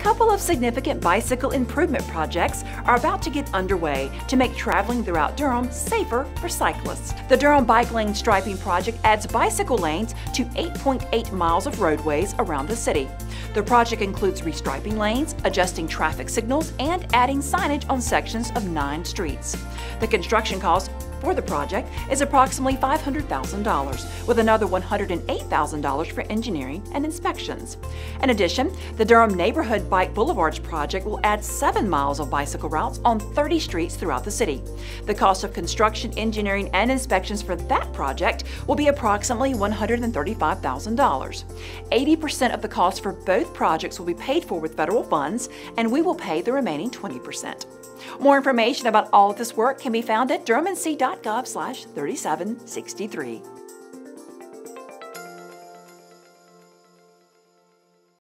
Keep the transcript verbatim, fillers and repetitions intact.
couple of significant bicycle improvement projects are about to get underway to make traveling throughout Durham safer for cyclists. The Durham Bike Lane Striping Project adds bicycle lanes to eight point eight miles of roadways around the city. The project includes restriping lanes, adjusting traffic signals, and adding signage on sections of nine streets. The construction cost for the project is approximately five hundred thousand dollars, with another one hundred eight thousand dollars for engineering and inspections. In addition, the Durham Neighborhood Bike Boulevards project will add seven miles of bicycle routes on thirty streets throughout the city. The cost of construction, engineering, and inspections for that project will be approximately one hundred thirty-five thousand dollars. eighty percent of the cost for both projects will be paid for with federal funds, and we will pay the remaining twenty percent. More information about all of this work can be found at durham n c dot gov slash thirty-seven sixty-three.